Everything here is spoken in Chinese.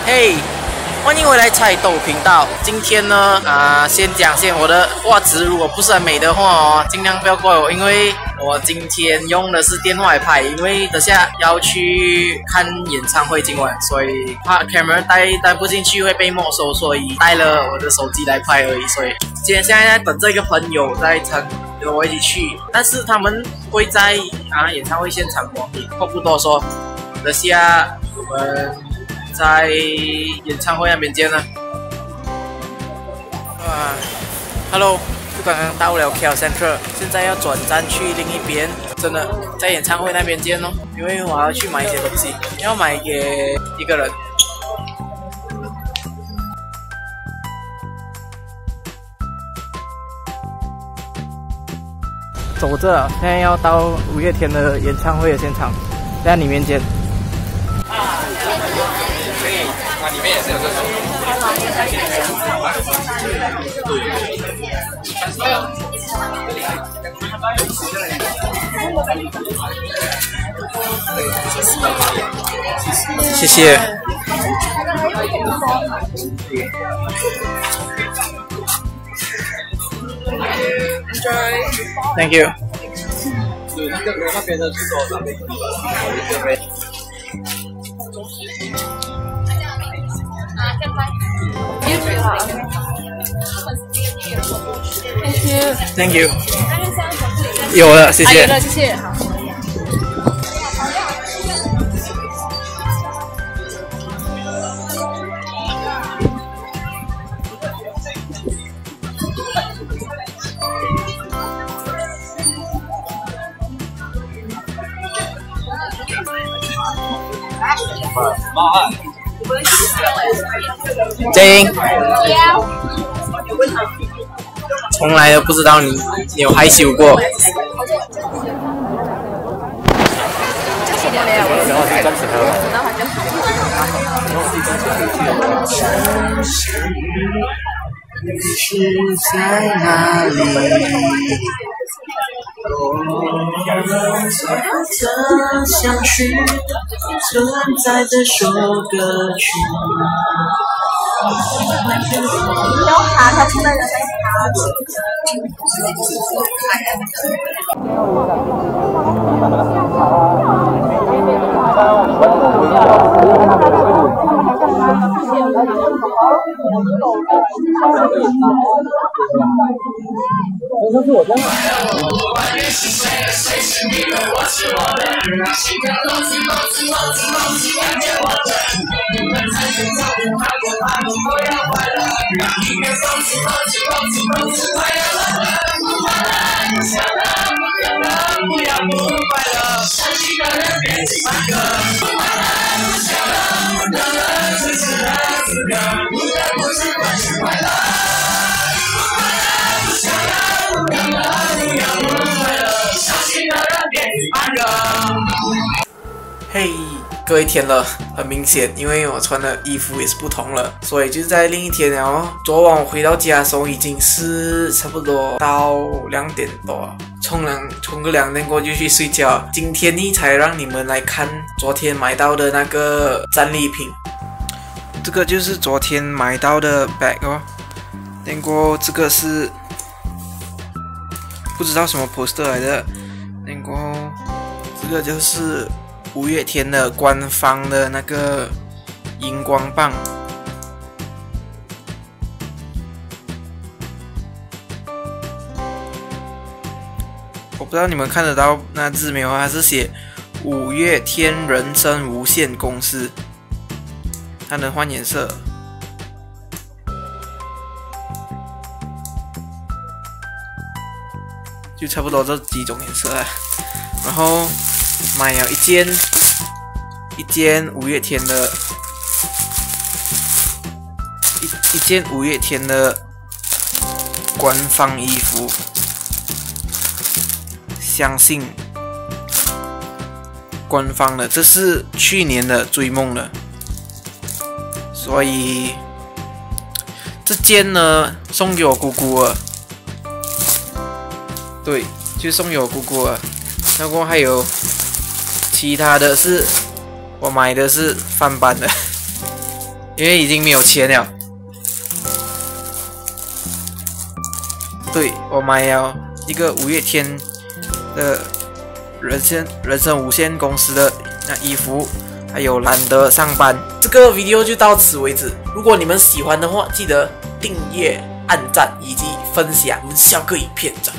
嘿，欢迎回来菜豆频道。今天呢，先我的画质如果不是很美的话哦，尽量不要怪我，因为我今天用的是电话来拍，因为等下要去看演唱会今晚，所以怕 camera 带不进去会被没收，所以带了我的手机来拍而已。所以现在在等这个朋友在跟我一起去，但是他们会在演唱会现场光临，话不多说，等下我们在演唱会那边见了。Hello， 就刚刚到了 KL Central， 现在要转站去另一边，真的在演唱会那边见哦。因为我要去买一些东西，要买给一个人。走着，现在要到五月天的演唱会的现场，在里面见。 可以，那里面也是有这种。 谢谢。Thank you。 那边的出口 Thank you。有了，谢谢。 有了，谢谢。好。 Jane， 从来都不知道你有害羞过。你是在哪里？我的相识存在这首歌曲。 有卡，他出来了再这是我的。嘿，各位天了，很明显，因为我穿的衣服也是不同了，所以就在另一天了。昨晚我回到家的时候已经是差不多到2点多，冲个2点过就去睡觉。今天呢才让你们来看昨天买到的那个战利品。这个就是昨天买到的 bag 哦，然后这个是不知道什么 poster 来的，然后这个就是五月天的官方的那个荧光棒，我不知道你们看得到那字没有？它是写五月天人生无限公司，它能换颜色。就差不多这几种颜色啊，然后买了一件五月天的一件五月天的官方衣服，相信官方的，这是去年的追梦的，所以这件呢送给我姑姑了。对，就送给我姑姑了。然后还有其他的是我买的是翻版的， 因为已经没有钱了。对，我买了一个五月天的人生无限公司的那衣服，还有懒得上班。这个 video 就到此为止。如果你们喜欢的话，记得订阅、按赞以及分享我们下个影片。